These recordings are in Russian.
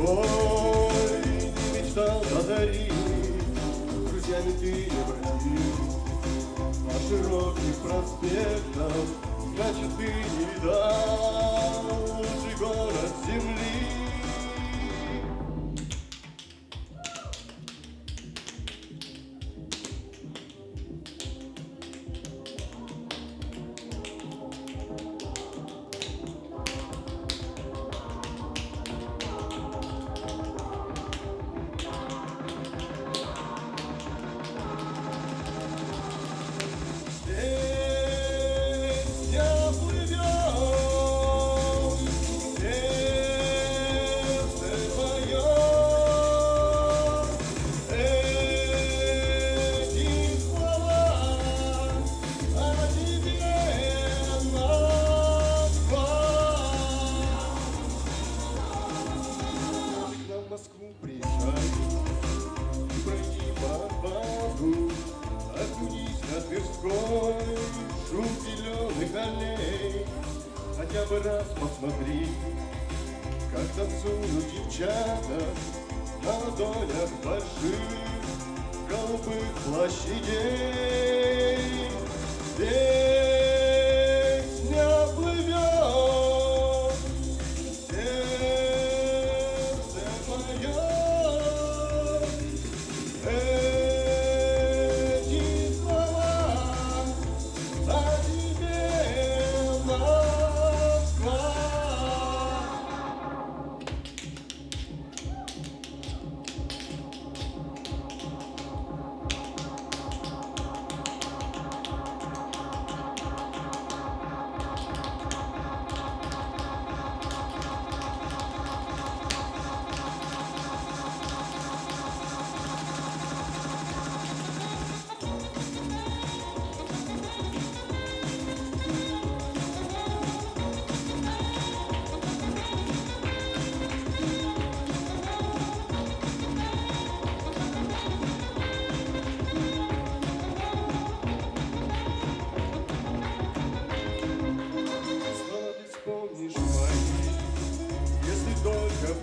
Тверской не мечтал подарить, друзьями ты не бродил по широких проспектах, значит, ты не видал лучший город земли. Москву приезжай, пройди по Арбату, окунись на Тверской, шум зеленых аллей. Хотя бы раз посмотри, как танцуют девчата на ладонях больших голубых площадей. Песня плывет, сердце мое, эти слова о тебе, Москва. Вспомнишь мои, если только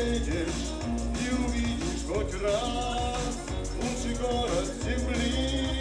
приедешь и увидишь хоть раз лучший город земли.